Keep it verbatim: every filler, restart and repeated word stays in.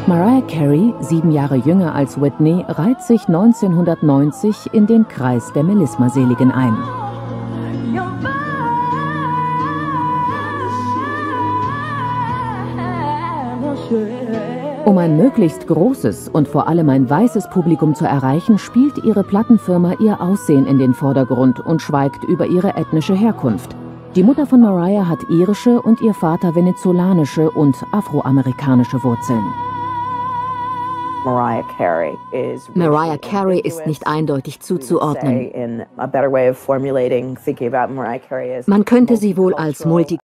Mariah Carey, sieben Jahre jünger als Whitney, reiht sich neunzehnhundertneunzig in den Kreis der Melismaseligen ein. Um ein möglichst großes und vor allem ein weißes Publikum zu erreichen, spielt ihre Plattenfirma ihr Aussehen in den Vordergrund und schweigt über ihre ethnische Herkunft. Die Mutter von Mariah hat irische und ihr Vater venezolanische und afroamerikanische Wurzeln. Mariah Carey ist nicht eindeutig zuzuordnen. Man könnte sie wohl als multi